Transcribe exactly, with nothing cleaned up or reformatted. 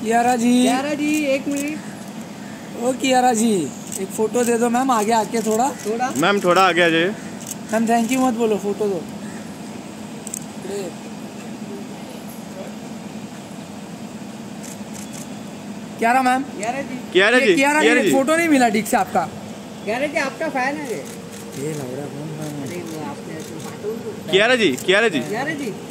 कियारा जी, कियारा जी एक मिनट। ओ कियारा जी एक फोटो दे दो मैम, आगे आके थोड़ा थोड़ा मैम थोड़ा आगे आ जाइए। मैम थैंक यू मत बोलो, फोटो दो। कियारा मैम, कियारा जी कियारा जी कियारा जी, जी फोटो नहीं मिला ठीक से आपका। कियारा जी आपका फैन है ये ये लग रहा है। अरे वो आपने कियारा जी कियारा जी कियारा जी